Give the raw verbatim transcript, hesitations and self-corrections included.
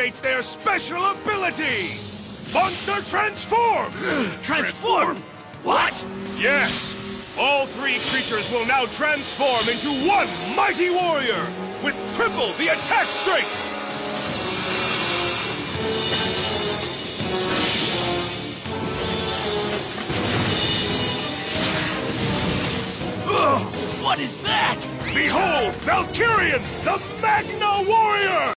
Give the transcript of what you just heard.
activate their special ability! Monster Transform! Transform? What? Yes! All three creatures will now transform into one mighty warrior with triple the attack strength! Ugh, what is that? Behold, Valkyrion, the Magna Warrior!